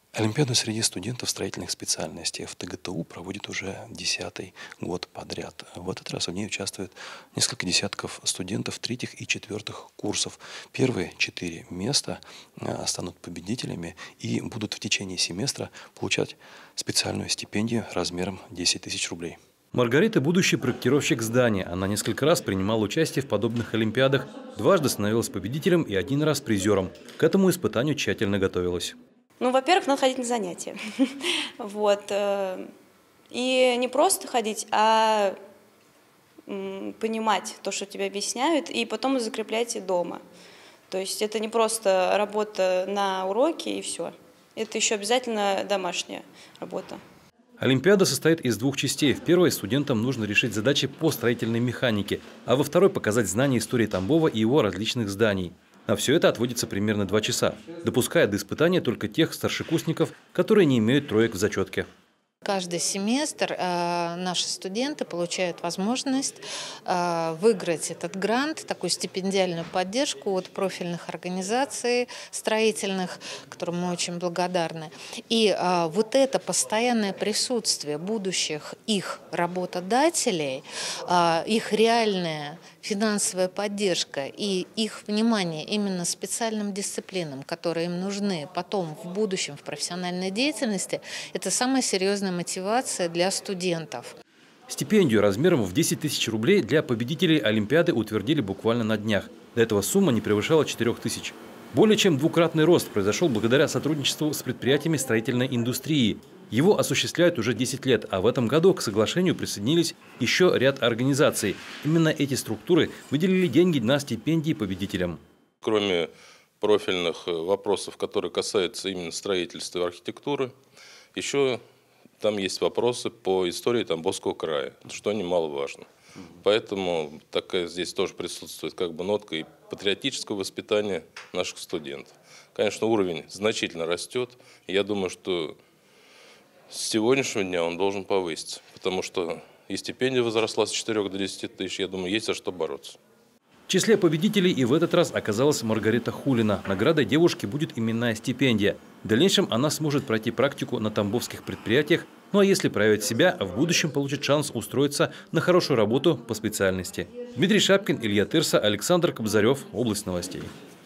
Олимпиаду среди студентов строительных специальностей в ТГТУ проводит уже 10-й год подряд. В этот раз в ней участвует несколько десятков студентов третьих и четвертых курсов. Первые 4 места станут победителями и будут в течение семестра получать специальную стипендию размером 10 тысяч рублей. Маргарита – будущий проектировщик здания. Она несколько раз принимала участие в подобных олимпиадах, дважды становилась победителем и 1 раз призером. К этому испытанию тщательно готовилась. Ну, во-первых, надо ходить на занятия. Вот. И не просто ходить, а понимать то, что тебе объясняют, и потом закреплять дома. То есть это не просто работа на уроке и все. Это еще обязательно домашняя работа. Олимпиада состоит из 2 частей. В первой студентам нужно решить задачи по строительной механике, а во второй показать знания истории Тамбова и его различных зданий. На все это отводится примерно 2 часа, допуская до испытания только тех старшекурсников, которые не имеют троек в зачетке. Каждый семестр наши студенты получают возможность выиграть этот грант, такую стипендиальную поддержку от профильных организаций строительных, которым мы очень благодарны. И вот это постоянное присутствие будущих их работодателей, их реальная финансовая поддержка и их внимание именно специальным дисциплинам, которые им нужны потом в будущем в профессиональной деятельности, это самая серьезная мотивация для студентов. Стипендию размером в 10 тысяч рублей для победителей Олимпиады утвердили буквально на днях. До этого сумма не превышала 4 тысяч. Более чем двукратный рост произошел благодаря сотрудничеству с предприятиями строительной индустрии. Его осуществляют уже 10 лет, а в этом году к соглашению присоединились еще ряд организаций. Именно эти структуры выделили деньги на стипендии победителям. Кроме профильных вопросов, которые касаются именно строительства и архитектуры, еще там есть вопросы по истории Тамбовского края, что немаловажно. Поэтому такая здесь тоже присутствует как бы нотка и патриотического воспитания наших студентов. Конечно, уровень значительно растет. Я думаю, что с сегодняшнего дня он должен повыситься, потому что и стипендия возросла с 4 до 10 тысяч. Я думаю, есть за что бороться. В числе победителей и в этот раз оказалась Маргарита Хулина. Наградой девушки будет именная стипендия. В дальнейшем она сможет пройти практику на тамбовских предприятиях, ну а если проявит себя, в будущем получит шанс устроиться на хорошую работу по специальности. Дмитрий Шапкин, Илья Тырса, Александр Кобзарев. Область новостей.